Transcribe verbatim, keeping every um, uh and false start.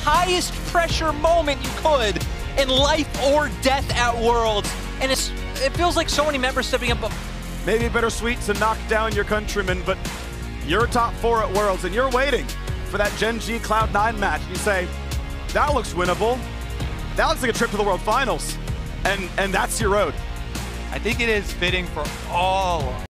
highest pressure moment you could in life or death at Worlds. And it's it feels like so many members stepping up. Maybe bittersweet to knock down your countrymen, but you're top four at Worlds, and you're waiting for that Gen G Cloud nine match. You say, that looks winnable. That looks like a trip to the World Finals. And, and that's your road. I think it is fitting for all